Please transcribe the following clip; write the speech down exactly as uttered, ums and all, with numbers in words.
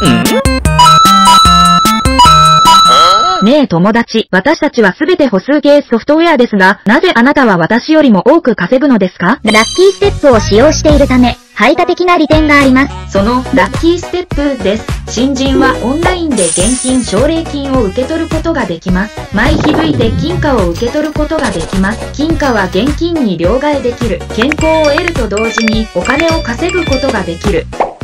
ねえ友達、私たちはすべて歩数計ソフトウェアですが、なぜあなたは私よりも多く稼ぐのですか？ ラッキーステップを使用しているため、排他的な利点があります。 そのラッキーステップです。新人はオンラインで現金奨励金を受け取ることができます。毎日吹いて金貨を受け取ることができます。金貨は現金に両替できる。健康を得ると同時にお金を稼ぐことができる。